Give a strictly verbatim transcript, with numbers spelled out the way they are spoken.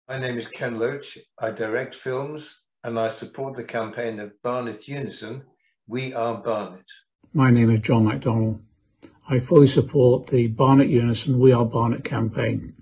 My name is Ken Loach. I direct films and I support the campaign of Barnet Unison, We Are Barnet. My name is John MacDonald. I fully support the Barnet Unison, We Are Barnet campaign.